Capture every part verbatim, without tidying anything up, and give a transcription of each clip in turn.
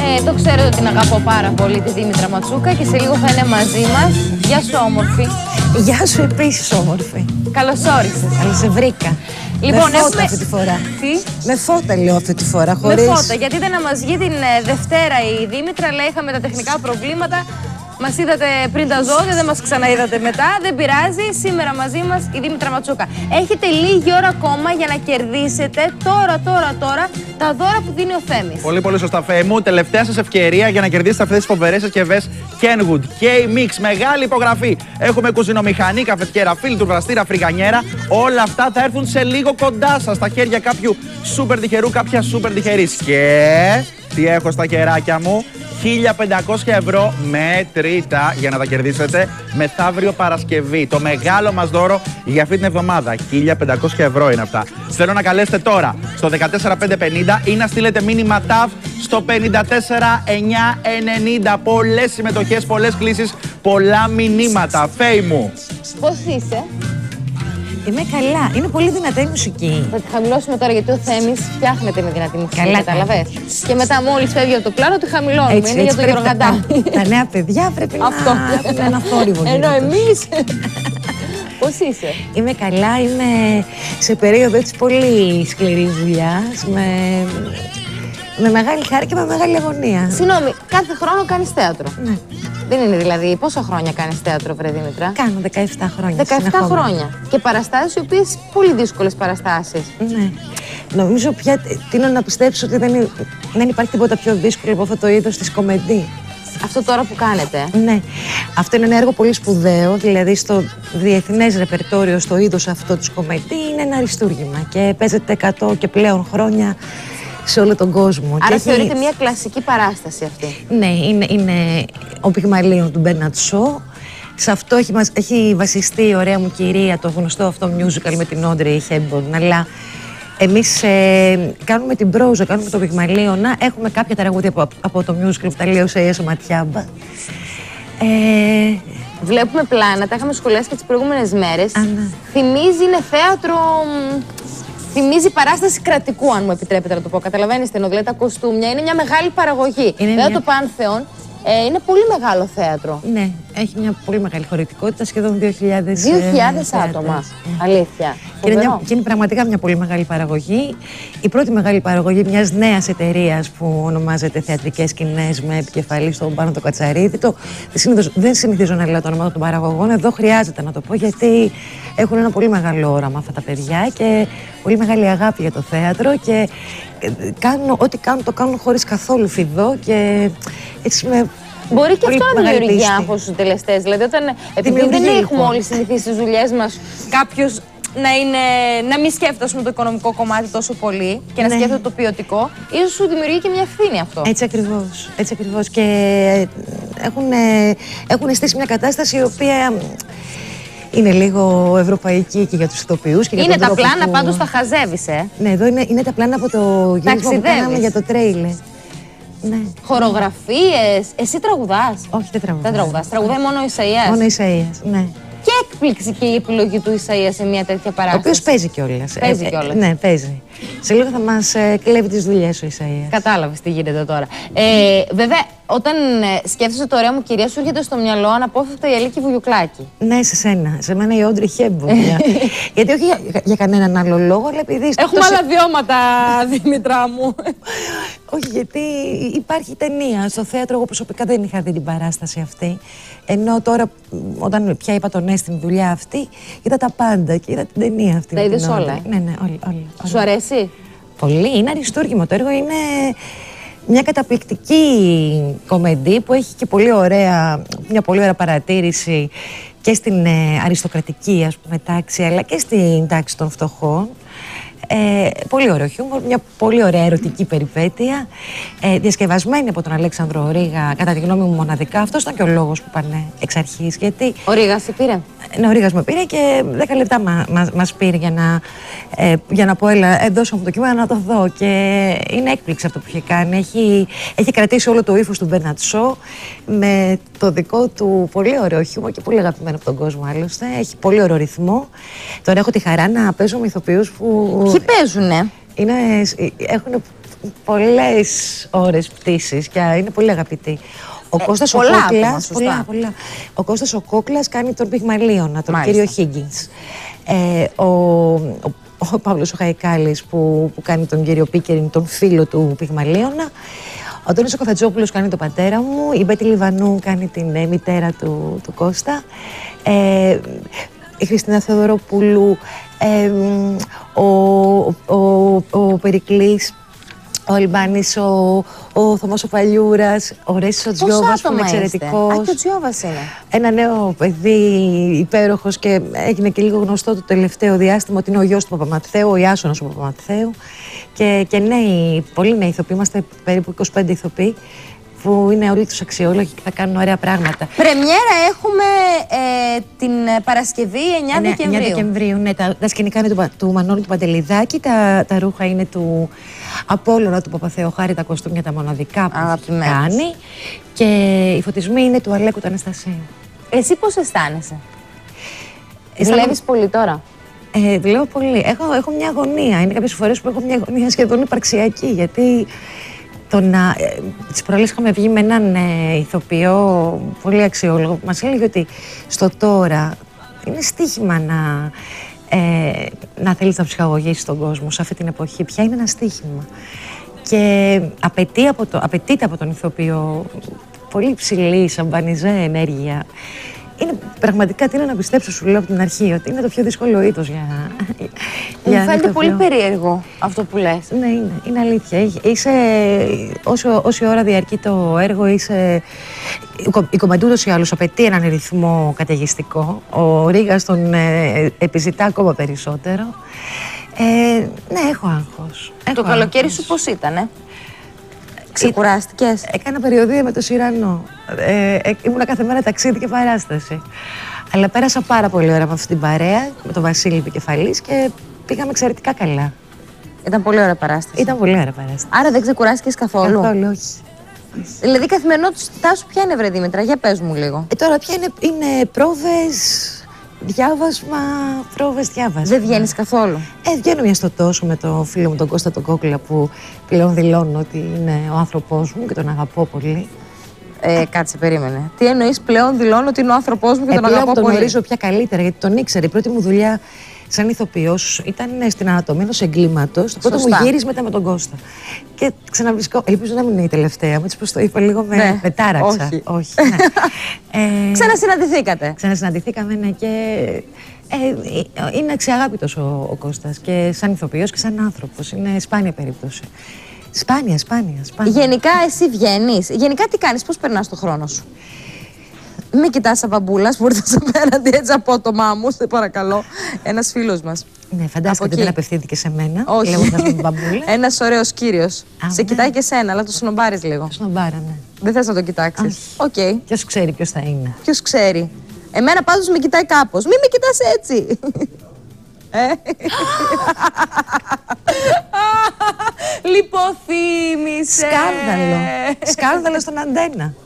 Ε, το ξέρετε ότι την αγαπώ πάρα πολύ τη Δήμητρα Ματσούκα και σε λίγο θα είναι μαζί μας. Γεια σου όμορφη. Γεια σου επίσης όμορφη. Καλώς όρισες. Καλώς σε βρήκα. Λοιπόν, με φώτα έχουμε... αυτή τη φορά. Τι? Με φώτα λέω αυτή τη φορά, χωρίς... Με φώτα, γιατί ήταν να μας βγει την Δευτέρα η Δήμητρα, αλλά είχαμε τα τεχνικά προβλήματα. Μας είδατε πριν τα ζώδια, δεν μας ξαναείδατε μετά. Δεν πειράζει. Σήμερα μαζί μας η Δήμητρα Ματσούκα. Έχετε λίγη ώρα ακόμα για να κερδίσετε τώρα, τώρα, τώρα τα δώρα που δίνει ο Θέμης. Πολύ, πολύ σωστά, Φέη μου. Τελευταία σας ευκαιρία για να κερδίσετε αυτές τις φοβερές συσκευές Kenwood. K-Mix, μεγάλη υπογραφή. Έχουμε κουζινομηχανή, καφετιέρα, φίλτρου, βραστήρα, φρυγανιέρα. Όλα αυτά θα έρθουν σε λίγο κοντά σας, στα χέρια κάποιου σούπερ τυχερού, κάποια σούπερ τυχερής. Και τι έχω στα κεράκια μου? χίλια πεντακόσια ευρώ μετρητά για να τα κερδίσετε μεθαύριο Παρασκευή. Το μεγάλο μας δώρο για αυτή την εβδομάδα. χίλια πεντακόσια ευρώ είναι αυτά. Θέλω να καλέσετε τώρα στο δεκατέσσερα πεντακόσια πενήντα ή να στείλετε μήνυμα ταφ στο πενήντα τέσσερα εννιακόσια ενενήντα. Πολλές συμμετοχές, πολλές κλήσεις, πολλά μηνύματα. Φέη μου. Πώς είσαι? Είμαι καλά. Είναι πολύ δυνατή η μουσική. Θα τη χαμηλώσουμε τώρα γιατί ο Θέμης φτιάχνεται με δυνατή μουσική. Καλά, καταλαβες. Και μετά μόλις φεύγει από το πλάνο τη χαμηλώνουμε. Έτσι, είναι έτσι για το Γεωργαντά. Τα νέα παιδιά πρέπει Αυτό. να έχουν ένα θόρυβο. Ενώ εμείς. Πώς είσαι? Είμαι καλά. Είμαι σε περίοδο έτσι πολύ σκληρής δουλειάς. Με... με μεγάλη χάρη και με μεγάλη αγωνία. Συγγνώμη, κάθε χρόνο κάνεις θέατρο. Ναι. Δεν είναι δηλαδή. Πόσα χρόνια κάνεις θέατρο, βρε Δήμητρα? Κάνω δεκαεπτά χρόνια. δεκαεπτά συνεχόμενα. χρόνια. Και παραστάσεις οι οποίες πολύ δύσκολες παραστάσεις. Ναι. Νομίζω πια τείνω να πιστέψω ότι δεν, δεν υπάρχει τίποτα πιο δύσκολο από αυτό το είδος της κομεντή. Αυτό τώρα που κάνετε. Ναι. Αυτό είναι ένα έργο πολύ σπουδαίο. Δηλαδή στο διεθνές ρεπερτόριο, στο είδος αυτό της κομεντή, είναι ένα αριστούργημα. Και παίζεται εκατό και πλέον χρόνια σε όλο τον κόσμο. Άρα και θεωρείται έχει... μια κλασική παράσταση αυτή. Ναι, είναι, είναι ο Πυγμαλίων του Μπέρναρντ Σο. Σε αυτό έχει, έχει βασιστεί η ωραία μου κυρία, το γνωστό αυτό musical με την Όντρεϊ Χέμπορν. Αλλά εμείς ε, κάνουμε την πρόζα, κάνουμε το Πυγμαλίωνα. Έχουμε κάποια τραγούδια από, από το musical που τα λέει ο Σαΐας ο Ματιάμπα. Ε, Βλέπουμε πλάνα, τα είχαμε σχολιάσει και τις προηγούμενες μέρες. Α, ναι. Θυμίζει, είναι θέατρο. Θυμίζει παράσταση κρατικού, αν μου επιτρέπετε να το πω. Καταλαβαίνετε, δηλαδή τα κοστούμια είναι μια μεγάλη παραγωγή. Είναι δηλαδή μια... το Πάνθεον ε, είναι πολύ μεγάλο θέατρο. Ναι, έχει μια πολύ μεγάλη χωρητικότητα, σχεδόν δύο χιλιάδες δύο χιλιάδες ε, άτομα. Ναι. Αλήθεια. Και είναι, μια, και είναι πραγματικά μια πολύ μεγάλη παραγωγή. Η πρώτη μεγάλη παραγωγή μιας νέας εταιρείας που ονομάζεται Θεατρικές Σκηνές με επικεφαλή στον Πάνο το Κατσαρίδη. Το, δεν συνηθίζω να λέω το όνομα των παραγωγών. Εδώ χρειάζεται να το πω γιατί έχουν ένα πολύ μεγάλο όραμα αυτά τα παιδιά και πολύ μεγάλη αγάπη για το θέατρο. Και κάνουν, ό,τι κάνουν το κάνουν χωρίς καθόλου φιδό και έτσι με. Μπορεί και πολύ αυτό να δημιουργεί πίστη. άγχος στους τελεστές. Δηλαδή, όταν, επειδή δεν λοιπόν. έχουμε όλοι συνηθίσει στις δουλειές μας κάποιος να, είναι, να μην σκέφτεται το οικονομικό κομμάτι τόσο πολύ και να ναι. σκέφτεται το ποιοτικό, ίσως σου δημιουργεί και μια ευθύνη αυτό. Έτσι ακριβώς. Έτσι ακριβώς. Και έχουν, έχουν στήσει μια κατάσταση η οποία είναι λίγο ευρωπαϊκή και για τους ηθοποιούς. Και για είναι τον τα τρόπο πλάνα, που... πάντως τα χαζεύεις, ε. Ναι, εδώ είναι, είναι τα πλάνα από το γύρισμα που κάναμε για το τρέιλερ. Ναι. Χορογραφίες. Εσύ τραγουδάς? Όχι, δεν τραγουδάς. Δεν τραγουδάς. Τραγουδάει μόνο ο Ισαΐας. Μόνο ο Ισαΐας, ναι. Και έκπληξη και η επιλογή του Ισαΐα σε μια τέτοια παράσταση. Ο οποίος παίζει κιόλας. Παίζει κιόλας. Ε, ναι, παίζει. Σε λίγο θα μας ε, κλέβει τις δουλειές ο Ισαΐας. Κατάλαβες τι γίνεται τώρα. Ε, βέβαια, όταν ε, σκέφτεσαι το ωραία μου κυρία, σου έρχεται στο μυαλό αναπόφευκτα η Αλίκη Βουγιουκλάκη. Ναι, σε σένα. Σε μένα η Όντρεϊ Χέμπορν. Γιατί όχι για, για κανέναν άλλο λόγο, αλλά επειδή. Έχουμε τόσο... άλλα βιώματα, Δήμητρά μου. Όχι, γιατί υπάρχει ταινία. Στο θέατρο, εγώ προσωπικά δεν είχα δει την παράσταση αυτή. Ενώ τώρα, όταν πια είπα το ναι στην δουλειά αυτή, είδα τα πάντα και είδα την ταινία αυτή. Τα είδες όλα. Ναι, ναι, όλα. όλα. Σου αρέσει? Πολύ. Είναι αριστούργημο. Το έργο είναι μια καταπληκτική κομεντή που έχει και πολύ ωραία, μια πολύ ωραία παρατήρηση και στην ε, αριστοκρατική, ας πούμε, τάξη, αλλά και στην τάξη των φτωχών. Ε, πολύ ωραίο χιούμορ, μια πολύ ωραία ερωτική περιπέτεια, ε, διασκευασμένη από τον Αλέξανδρο Ρήγα, κατά τη γνώμη μου μοναδικά. Αυτός ήταν και ο λόγος που πάνε εξ αρχής. Γιατί... Ο Ρήγας σε πήρε? Ναι, ο Ρήγας με πήρε και δέκα λεπτά μα, μα, μας πήρε για να, ε, για να πω, έλα, δώσω μου το κείμενο να το δω. Και είναι έκπληξη αυτό που έχει κάνει. Έχει, έχει κρατήσει όλο το ύφος του Μπέρναρντ Σο με το δικό του πολύ ωραίο χιούμορ και πολύ αγαπημένο από τον κόσμο άλλωστε. Έχει πολύ ωραίο ρυθμό. Τώρα έχω τη χαρά να παίζω με ηθοποιούς που. Ποιοι παίζουνε? Είναι, έχουν πολλές ώρες πτήσης και είναι πολύ αγαπητή. Ο Ε, Κώστας ο πολλά Κόκλας, άτομα, σωστά. πολλά, πολλά. Ο Κώστας ο Κόκλας κάνει τον Πυγμαλίωνα, τον Μάλιστα. κύριο Higgins. Ε, ο, ο, ο Παύλος ο Χαϊκάλης που, που κάνει τον κύριο Πίκεριν, τον φίλο του Πυγμαλίωνα. Ο Αντώνης ο Καφετζόπουλος κάνει τον πατέρα μου. Η Μπέτη Λιβανού κάνει την ε, μητέρα του, του Κώστα. Ε, η Χριστίνα Θεοδωροπούλου. Ε, ο, ο, ο, ο Περικλής. Ο Αλμπάνης, ο, ο Θωμάς ο Παλιούρας, ο Ρέσης ο Τζιόβας που είναι εξαιρετικός. Α, και ο Τζιόβας είναι. Ένα νέο παιδί υπέροχος και έγινε και λίγο γνωστό το τελευταίο διάστημα ότι είναι ο γιος του Παπαμαθαίου, ο Ιάσονας ο Παπαμαθαίου. Και, και νέοι, πολύ νέοι ηθοποιοί, είμαστε περίπου είκοσι πέντε ηθοποιοί που είναι όλοι τους αξιόλογοι και θα κάνουν ωραία πράγματα. Πρεμιέρα έχουμε ε, την Παρασκευή εννιά Δεκεμβρίου. εννιά Δεκεμβρίου, ναι. Τα, τα σκηνικά είναι του, του Μανώλη του Παντελιδάκη, τα, τα ρούχα είναι του Απόλλωνα του Παπαθεοχάρη, τα κοστούμια τα μοναδικά που έχει κάνει. Και οι φωτισμοί είναι του Αλέκου του Αναστασίου. Εσύ πώς αισθάνεσαι? Αισθάνομαι... Δουλεύεις πολύ τώρα? Ε, δουλεύω πολύ. Έχω, έχω μια αγωνία. Είναι κάποιες φορές που έχω μια αγωνία σχεδόν υπαρξιακή, γιατί το να, ε, τις προάλλες είχαμε βγει με έναν ε, ηθοποιό πολύ αξιόλογο που μας έλεγε ότι στο τώρα είναι στοίχημα να, ε, να θέλεις να ψυχαγωγήσεις τον κόσμο σε αυτή την εποχή. Πια είναι ένα στοίχημα. Και απαιτεί από το, απαιτείται από τον ηθοποιό πολύ υψηλή, σαμπανιζέ ενέργεια. Είναι πραγματικά, τι είναι να πιστέψω, σου λέω από την αρχή, ότι είναι το πιο δύσκολο είδος για. Μου φαίνεται πολύ περίεργο αυτό που λες. Ναι, είναι, είναι αλήθεια. Είσαι, όσο, όση ώρα διαρκεί το έργο, είσαι. Η κομμεντού ούτως ή άλλως απαιτεί έναν ρυθμό καταιγιστικό. Ο Ρήγας τον ε, επιζητά ακόμα περισσότερο. Ε, ναι, έχω άγχος. Το Έχω καλοκαίρι άγχος. σου πώς ήτανε? Ξεκουράστηκες? Έκανα περιοδία με το Σιρανό. Ε, ε, ήμουνα κάθε μέρα ταξίδι και παράσταση. Αλλά πέρασα πάρα πολύ ώρα με αυτή την παρέα, με τον Βασίλη Επικεφαλής και πήγαμε εξαιρετικά καλά. Ήταν πολύ ωραία παράσταση. Ήταν πολύ ωραία παράσταση. Άρα δεν ξεκουράστηκες καθόλου? Καθόλου, όχι. Δηλαδή, καθημερινότητά σου ποια είναι, βρε Δήμητρα, για πες μου λίγο. Ε, τώρα πια είναι, είναι πρόβες, διάβασμα, πρόβες, διάβασμα. Δεν βγαίνεις καθόλου? Ε, βγαίνω μια στο τόσο με τον φίλο μου τον Κώστα τον Κόκλα που πλέον δηλώνω ότι είναι ο άνθρωπός μου και τον αγαπώ πολύ. Ε, κάτσε, περίμενε. Τι εννοείς πλέον δηλώνω ότι είναι ο άνθρωπός μου και ε, τον πλέον αγαπώ τον πολύ? γνωρίζω πια καλύτερα γιατί τον ήξερε. Η πρώτη μου δουλειά σαν ηθοποιός ήταν στην ανατομία ενός εγκλήματος. Το πρώτο μου γύρισμα ήταν με τον Κώστα. Και ξαναβρισκώ. Ελπίζω να μην είναι η τελευταία μου, έτσι πως το είπα λίγο με, ναι. με τάραξα. Όχι. Όχι ναι. ε, Ξανασυναντηθήκατε? Ξανασυναντηθήκαμε, ναι, και ε, είναι αξιαγάπητος ο, ο Κώστας και σαν ηθοποιός και σαν άνθρωπος. Είναι σπάνια περίπτωση. Σπάνια, σπάνια, σπάνια. Γενικά εσύ βγαίνεις? Γενικά τι κάνεις, πώς περνάς το χρόνο σου? Μην κοιτάς σαν μπαμπούλας που ήρθες απέναντι έτσι απότομά μου, σε παρακαλώ. Ένας φίλος μας. Ναι, φαντάστηκα ότι δεν απευθύνθηκε σε μένα. Όχι. Λέγοντας με μπαμπούλα. Ένας ωραίος κύριος. Α, σε ναι. κοιτάει και σένα, αλλά το σνομπάρεις λίγο. Σνομπάρα, ναι. Δεν θες να τον κοιτάξεις? Οκ. Okay. Ποιος ξέρει ποιος θα είναι. Ποιος ξέρει. Εμένα πάντως με κοιτάει κάπως. Μην με κοιτάς έτσι. ε? Λιποθύμησε. Σκάνδαλο. Σκάνδαλο στον Αντένα.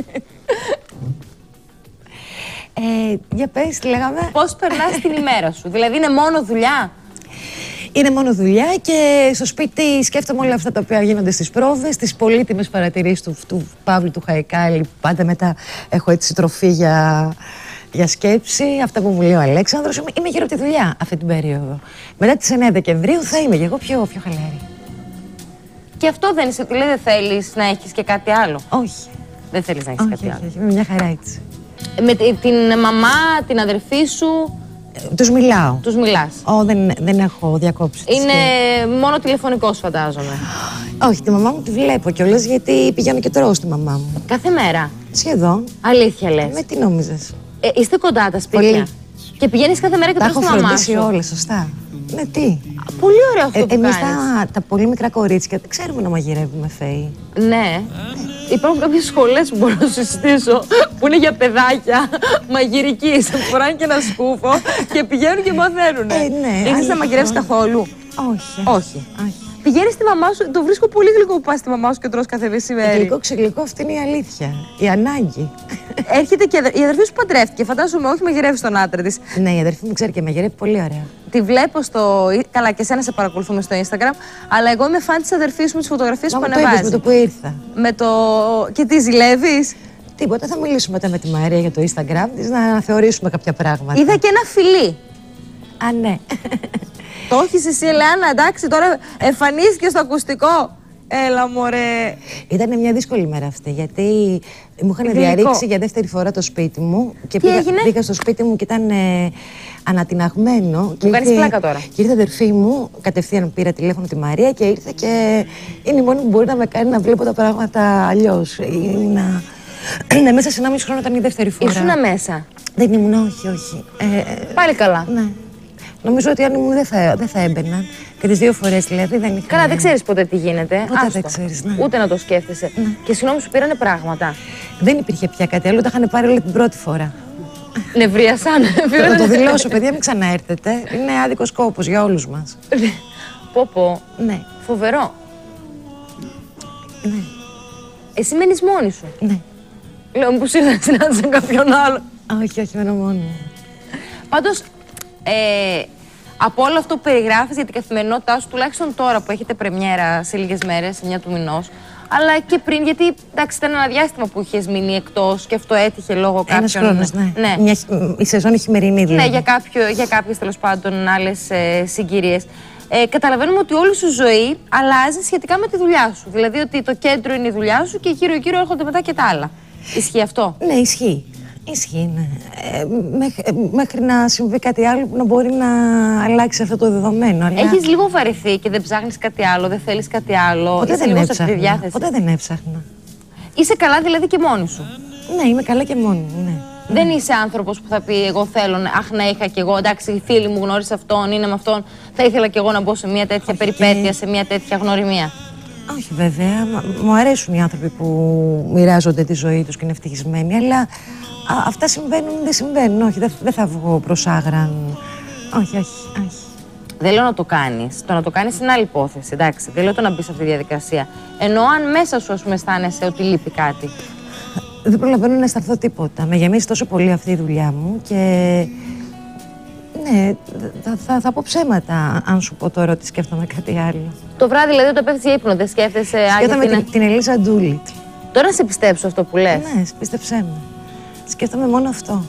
ε, για πες, τι λέγαμε. Πώς περνάς την ημέρα σου? Δηλαδή είναι μόνο δουλειά? Είναι μόνο δουλειά και στο σπίτι σκέφτομαι όλα αυτά τα οποία γίνονται στις πρόβες, τις πολύτιμες παρατηρήσεις του, του Παύλου του Χαϊκάλη. Πάντα μετά έχω έτσι τροφή για, για σκέψη. Αυτά που μου λέει ο Αλέξανδρος. Είμαι γύρω από τη δουλειά αυτή την περίοδο. Μετά τις εννιά Δεκεμβρίου θα είμαι και εγώ πιο, πιο χαλαρή. Και αυτό δεν είσαι, δηλαδή δεν θέλεις να έχεις και κάτι άλλο? Όχι. Δεν θέλεις να έχεις όχι, κάτι όχι, άλλο? όχι, είμαι μια χαρά έτσι. Με την μαμά, την αδερφή σου, ε, τους μιλάω. Τους μιλάς? Ω, δεν, δεν έχω διακόψει. Είναι μόνο τηλεφωνικός φαντάζομαι? Όχι, τη μαμά μου τη βλέπω κιόλας γιατί πηγαίνω και τρώω στη μαμά μου. Κάθε μέρα? Σχεδόν. Αλήθεια λες? Με τι νόμιζες? Ε, είστε κοντά τα σπίτια? Πολύ. Και πηγαίνεις κάθε μέρα και τρως τη μαμά σου? Τα έχω φροντίσει όλες, σωστά. Ναι, τι. Πολύ ωραίο αυτό Ε, που εμείς κάνεις. τα, τα πολύ μικρά κορίτσια δεν ξέρουμε να μαγειρεύουμε, Φαίη. Ναι. Υπάρχουν κάποιες σχολές που μπορώ να σου συστήσω που είναι για παιδάκια μαγειρική. Σε φοράνε και ένα σκούφο και πηγαίνουν και μαθαίνουν. Ε, ναι. Έχεις να μαγειρεύεις καθόλου? Όχι. Όχι. Όχι. Πηγαίνει στη μαμά σου, το βρίσκω πολύ γλυκό που πα στη μαμά σου και τρως κάθε μεσημέρι. Γλυκό, ξεγλυκό, αυτή είναι η αλήθεια. Η ανάγκη. Έρχεται και η αδερφή σου παντρεύτηκε. Φαντάζομαι, όχι μαγειρεύει τον άτρα τη. Ναι, η αδερφή μου ξέρει και μαγειρεύει πολύ ωραία. Τη βλέπω στο. Καλά, και εσένα σε παρακολουθούμε στο Instagram. Αλλά εγώ είμαι φαν τη αδερφή μου, τι φωτογραφίε που ανεβάζει. Με το που ήρθα. Με το. Και τι ζηλεύει. Τίποτα, θα μιλήσουμε μετά με τη Μαρία για το Instagram της να αναθεωρήσουμε κάποια πράγματα. Είδα και ένα φιλί. Α, ναι. Το έχεις εσύ, Ελεάνα, εντάξει, τώρα εμφανίστηκε στο ακουστικό. Έλα, μωρέ. Ήταν μια δύσκολη μέρα αυτή, γιατί μου είχαν διαρρήξει για δεύτερη φορά το σπίτι μου. Και τι πήγα, έγινε? πήγα στο σπίτι μου και ήταν ε, ανατιναγμένο. Μου κάνεις πλάκα τώρα. Και ήρθε η αδερφή μου, κατευθείαν πήρα τηλέφωνο τη Μαρία και ήρθε και είναι η μόνη που μπορεί να με κάνει να βλέπω τα πράγματα αλλιώς. Ήμουνα... Ναι, μέσα σε ένα μισό χρόνο ήταν η δεύτερη φορά. Ήσουνα μέσα. Δεν ήμουν, όχι, όχι. Ε, Πάλι καλά. Ναι. Νομίζω ότι αν ήμουν δεν θα, δεν θα έμπαιναν. Και τις δύο φορές δηλαδή δεν είχα. Καλά, δεν ξέρεις ποτέ τι γίνεται. Ποτέ Άστο. δεν ξέρεις, ναι. Ούτε να το σκέφτεσαι. Ναι. Και συγγνώμη, σου πήρανε πράγματα. Δεν υπήρχε πια κάτι άλλο, τα είχαν πάρει όλη την πρώτη φορά. Νευρίασαν. Να το δηλώσω, παιδιά, μην ξαναέρθετε. Είναι άδικος κόπος για όλους μας. Πω πω. Ναι. Φοβερό. Ναι. Εσύ μένεις μόνη σου. Ναι. Λέω, μήπως ήρθα να συνάντησαν κάποιον άλλο. Όχι, όχι, μένω μόνη μου. Πάντως, ε, από όλο αυτό που περιγράφεις για την καθημερινότητά σου, τουλάχιστον τώρα που έχετε πρεμιέρα σε λίγες μέρες, εννιά του μηνός, αλλά και πριν, γιατί εντάξει, ήταν ένα διάστημα που είχες μείνει εκτός και αυτό έτυχε λόγω κάποιων. Ένας χρόνος, ναι. ναι. Μια, η σεζόν η χειμερινή δηλαδή. Ναι, για, κάποιο, για κάποιες τέλος πάντων άλλες ε, συγκυρίες. Ε, καταλαβαίνουμε ότι όλη σου ζωή αλλάζει σχετικά με τη δουλειά σου. Δηλαδή ότι το κέντρο είναι η δουλειά σου και γύρω-γύρω έρχονται μετά και τα άλλα. Ισχύει αυτό? Ναι, ισχύει. Ισχύει, ναι. Ε, μέχρι, μέχρι να συμβεί κάτι άλλο που να μπορεί να αλλάξει αυτό το δεδομένο. Αλλά... Έχεις λίγο βαρεθεί και δεν ψάχνεις κάτι άλλο, δεν θέλεις κάτι άλλο. Ποτέ Είσαι δεν λίγο έψαχνα. σε αυτή τη διάθεση. Ποτέ δεν έψαχνα. Είσαι καλά δηλαδή και μόνη σου. Ναι, είμαι καλά και μόνη μου, ναι. Δεν είσαι άνθρωπος που θα πει: εγώ θέλω, αχ, να είχα κι εγώ. Εντάξει, οι φίλοι μου γνώρισε αυτόν, είναι με αυτόν. Θα ήθελα κι εγώ να μπω σε μια τέτοια όχι, περιπέτεια, και... σε μια τέτοια γνωριμία. Όχι, βέβαια. Μου αρέσουν οι άνθρωποι που μοιράζονται τη ζωή τους και είναι ευτυχισμένοι, αλλά α, αυτά συμβαίνουν, δεν συμβαίνουν. Όχι, δεν, δεν θα βγω προς άγραν. Όχι, όχι, όχι. Δεν λέω να το κάνεις. Το να το κάνεις είναι άλλη υπόθεση. Εντάξει, δεν λέω το να μπεις σε αυτή τη διαδικασία. Ενώ αν μέσα σου, ας πούμε, αισθάνεσαι ότι λείπει κάτι. Δεν προλαβαίνω να αισθανθώ τίποτα. Με γεμίζει τόσο πολύ αυτή η δουλειά μου και. Ναι, θα, θα, θα πω ψέματα αν σου πω τώρα ότι σκέφτομαι κάτι άλλο. Το βράδυ, δηλαδή, όταν πέφτεις για ύπνο, δεν σκέφτεσαι. Σκέφτομαι την, την, την Ελίζα Ντούλιτ. Τώρα σε πιστέψω αυτό που λες. Ναι, πίστεψέ με. Σκέφτομαι μόνο αυτό.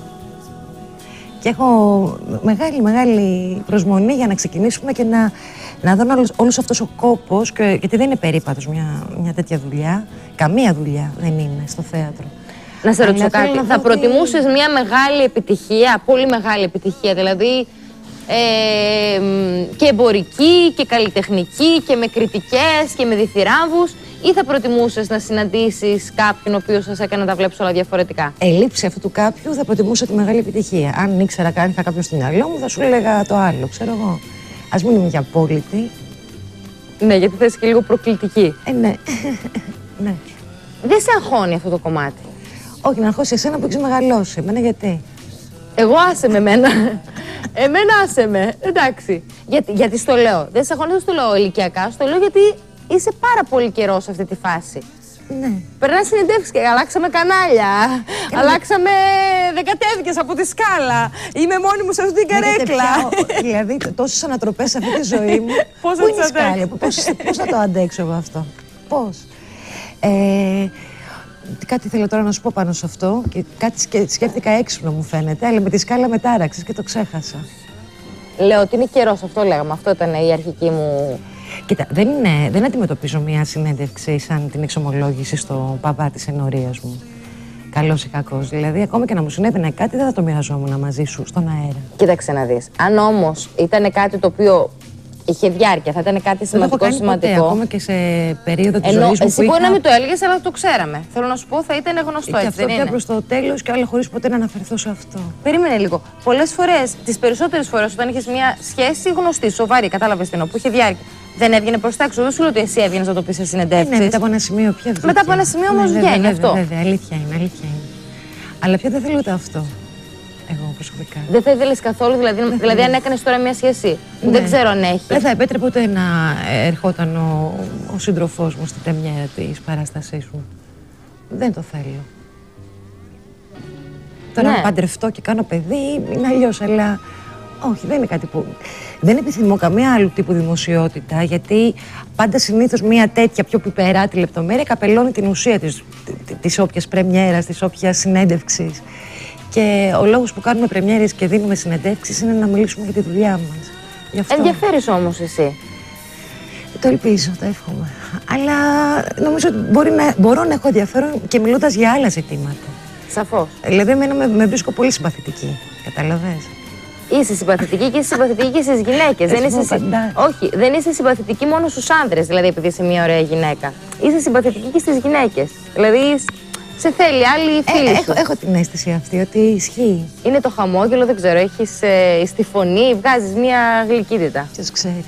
Και έχω μεγάλη, μεγάλη προσμονή για να ξεκινήσουμε και να, να δω όλος, όλος αυτός ο κόπος, και, γιατί δεν είναι περίπατος μια, μια τέτοια δουλειά. Καμία δουλειά δεν είναι στο θέατρο. Να σε ρωτήσω Αλλά κάτι. να Θα δω προτιμούσες τι... μια μεγάλη επιτυχία, πολύ μεγάλη επιτυχία, δηλαδή ε, και εμπορική και καλλιτεχνική και με κριτικές και με διθυράμβους, ή θα προτιμούσες να συναντήσεις κάποιον ο οποίος σας έκανε να τα βλέπεις όλα διαφορετικά? Ελήψη αυτού του κάποιου θα προτιμούσα τη μεγάλη επιτυχία. Αν ήξερα καν είχα κάποιον στο μυαλό μου, θα σου έλεγα το άλλο, ξέρω εγώ. Ας μην είμαι και απόλυτη. Ναι, γιατί θα είσαι και λίγο προκλητική. Ε, ναι. Ναι. Δεν σε αγχώνει αυτό το κομμάτι? Όχι, να αγχώσει εσένα που έχεις μεγαλώσει. Εμένα γιατί? Εγώ άσε με εμένα. Εμένα άσε με. Εντάξει. Γιατί, γιατί στο λέω. Δεν σε αγχώνει, δεν στο λέω ηλικιακά. Στο λέω γιατί είσαι πάρα πολύ καιρό σε αυτή τη φάση. Ναι. Περνά συνεντεύξεις και αλλάξαμε κανάλια. Καλά. Αλλάξαμε δεκατέδικες από τη σκάλα. Είμαι μόνη μου σε αυτή την καρέκλα. Πια, δηλαδή, τόσες ανατροπές σε αυτή τη ζωή μου. Πώς Πού είναι η σκάλα, πώς, πώς θα το αντέξω εγώ αυτό? Πώς? Ε, κάτι θέλω τώρα να σου πω πάνω σε αυτό και κάτι σκέφτηκα έξυπνο μου φαίνεται, αλλά με τη σκάλα μετάραξες και το ξέχασα. Λέω ότι είναι καιρός, αυτό λέγαμε. Αυτό ήταν η αρχική μου. Κοίτα, δεν, είναι, δεν αντιμετωπίζω μια συνέντευξη σαν την εξομολόγηση στο παπά της ενορίας μου. Καλός ή κακός. Δηλαδή, ακόμα και να μου συνέβαινε κάτι, δεν θα το μοιραζόμουν μαζί σου στον αέρα. Κοίταξε να δεις. Αν όμως ήταν κάτι το οποίο είχε διάρκεια, θα ήταν κάτι σημαντικό, σημαντικό. Ποτέ, ακόμα και σε περίοδο της Ενώ ζωής μου. εσύ που μπορεί είχα... να μην το έλεγες, αλλά το ξέραμε. Θέλω να σου πω, θα ήταν γνωστό, έτσι αυτό δεν πια είναι? προς το τέλος και άλλα χωρίς ποτέ να αναφερθώ σε αυτό. Περίμενε λίγο. Πολλές φορές, τις περισσότερες φορές, όταν είχες μια σχέση γνωστή, σοβαρή, κατάλαβες τι εννοώ, που είχε διάρκεια, δεν έβγαινε προς τα έξω. Δεν σου λέω ότι εσύ έβγαινες να το πεις σε συνεντεύξεις. Ναι, μετά από ένα σημείο πια βγήκε. Μετά από ένα σημείο όμως ναι, βγαίνει βέβαια, αυτό. Βέβαια, αλήθεια είναι, αλήθεια είναι. Αλλά πια δεν θέλω ούτε αυτό. εγώ προσωπικά. Δεν θα ήθελες καθόλου, δηλαδή, δηλαδή αν έκανες τώρα μια σχέση, ναι. δεν ξέρω αν έχει. Δεν θα επέτρεπε ούτε να ερχόταν ο, ο σύντροφός μου στην πρεμιέρα της παράστασής μου. Δεν το θέλω. Τώρα, ναι. αν παντρευτώ και κάνω παιδί, είναι αλλιώς, αλλά όχι, δεν είναι κάτι που. Δεν επιθυμώ καμία άλλου τύπου δημοσιότητα, γιατί πάντα συνήθως μια τέτοια πιο πιπεράτη λεπτομέρεια καπελώνει την ουσία της, της όποιας πρεμιέρας, της όποιας συνέντευξης. Και ο λόγος που κάνουμε πρεμιέρες και δίνουμε συνεντεύξεις είναι να μιλήσουμε για τη δουλειά μας. Γι' αυτό. Ενδιαφέρεις όμως εσύ. Το ελπίζω, το εύχομαι. Αλλά νομίζω ότι μπορεί να, μπορώ να έχω ενδιαφέρον και μιλώντας για άλλα ζητήματα. Σαφώς. Δηλαδή, εμένα με, με βρίσκω πολύ συμπαθητική. Καταλαβες. Είσαι συμπαθητική και είσαι συμπαθητική και στις γυναίκες. Δεν είσαι... Όχι, δεν είσαι συμπαθητική μόνο στους άνδρες, δηλαδή επειδή είσαι μια ωραία γυναίκα. Είσαι συμπαθητική και στις γυναίκες. Δηλαδή, σε θέλει άλλη φίλη. Ε, έχω, έχω την αίσθηση αυτή ότι ισχύει. Είναι το χαμόγελο, δεν ξέρω, έχεις ε, στη φωνή, βγάζεις μια γλυκύτητα. Ποιος ξέρει.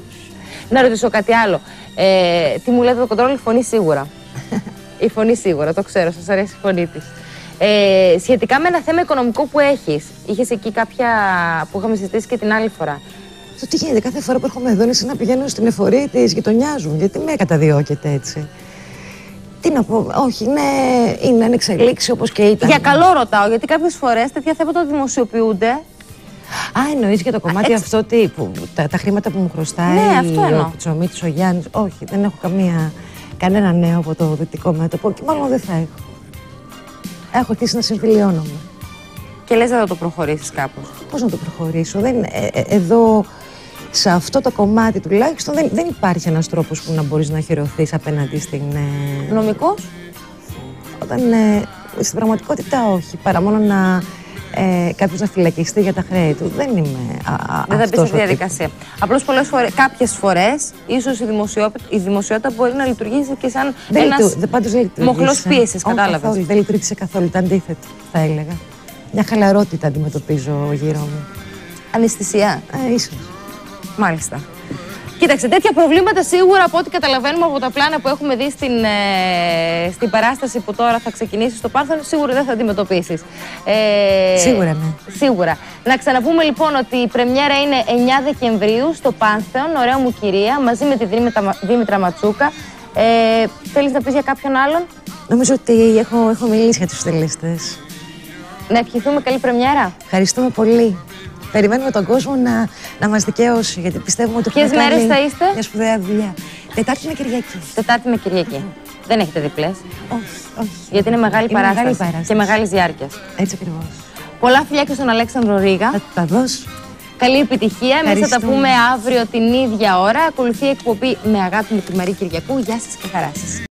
Να ρωτήσω κάτι άλλο. Ε, τι μου λέτε το κοντρόλ, η φωνή σίγουρα. Η φωνή σίγουρα, το ξέρω, σας αρέσει η φωνή της. Ε, σχετικά με ένα θέμα οικονομικό που έχεις, είχες εκεί κάποια που είχαμε συζητήσει και την άλλη φορά. Το τι γίνεται, κάθε φορά που έρχομαι εδώ είναι σαν να πηγαίνω στην εφορία της γειτονιάς μου. Γιατί με καταδιώκεται έτσι. Τι να πω, όχι, ναι, είναι ανεξελίξει όπως και ήταν. Για καλό ρωτάω, γιατί κάποιες φορές τέτοια θέματα δημοσιοποιούνται. Α, εννοείς για το κομμάτι Α, αυτό τι, που, τα, τα χρήματα που μου χρωστάει ναι, αυτό ο Πιτσομίτης, ο Γιάννης. Όχι, δεν έχω καμία, κανένα νέο από το δυτικό μέτωπο και μάλλον δεν θα έχω. Έχω αρχίσει να συμφιλιώνομαι. Και λες δεν θα το προχωρήσεις κάπως. Πώς να το προχωρήσω, δεν, ε, ε, εδώ σε αυτό το κομμάτι τουλάχιστον δεν, δεν υπάρχει ένας τρόπος που να μπορείς να χειρωθείς απέναντι στην... Ε, νομικός. Όταν ε, στην πραγματικότητα όχι, παρά μόνο να ε, κάποιος να φυλακιστεί για τα χρέη του. Δεν είμαι α, α, δεν θα μπει στη διαδικασία. Τύπος. Απλώς πολλές φορές, κάποιες φορές, ίσως η, δημοσιο, η δημοσιότητα μπορεί να λειτουργήσει και σαν δεν ένας μοχλός πίεσης, κατάλαβες. Καθόλου, δεν λειτουργήσε καθόλου, το αντίθετο θα έλεγα. Μια χαλαρότητα αντιμετωπίζω γύρω μου. Αναισθησία. Ε, ίσως. Μάλιστα. Κοίταξε, τέτοια προβλήματα σίγουρα από ό,τι καταλαβαίνουμε από τα πλάνα που έχουμε δει στην, ε, στην παράσταση που τώρα θα ξεκινήσει στο Πάρθενο, σίγουρα δεν θα αντιμετωπίσεις. Ε, σίγουρα, ναι. Σίγουρα. Να ξαναπούμε λοιπόν ότι η πρεμιέρα είναι εννιά Δεκεμβρίου στο Πάνθεον, ωραία μου κυρία, μαζί με τη Δήμητρα, Δήμητρα Ματσούκα. Ε, θέλεις να πεις για κάποιον άλλον? Νομίζω ότι έχω, έχω μιλήσει για τους τελεστές. Να ευχηθούμε καλή πρεμιέρα. Ευχαριστούμε πολύ. Περιμένουμε τον κόσμο να, να μας δικαιώσει, γιατί πιστεύουμε ότι ποιες μέρες θα είστε? Μια σπουδαία δουλειά. Τετάρτη με Κυριακή. Τετάρτη με Κυριακή. Δεν έχετε διπλές? Όχι, όχι. Γιατί είναι μεγάλη, είναι παράσταση, μεγάλη παράσταση και μεγάλης διάρκειας. Έτσι ακριβώς. Πολλά φιλιά και στον Αλέξανδρο Ρίγα. Θα τα δώσω. Καλή επιτυχία. Εμείς θα τα πούμε αύριο την ίδια ώρα. Ακολουθεί η εκπομπή Με Αγάπη με τη Μαρή Κυριακού. Γεια σας και χαρά σας.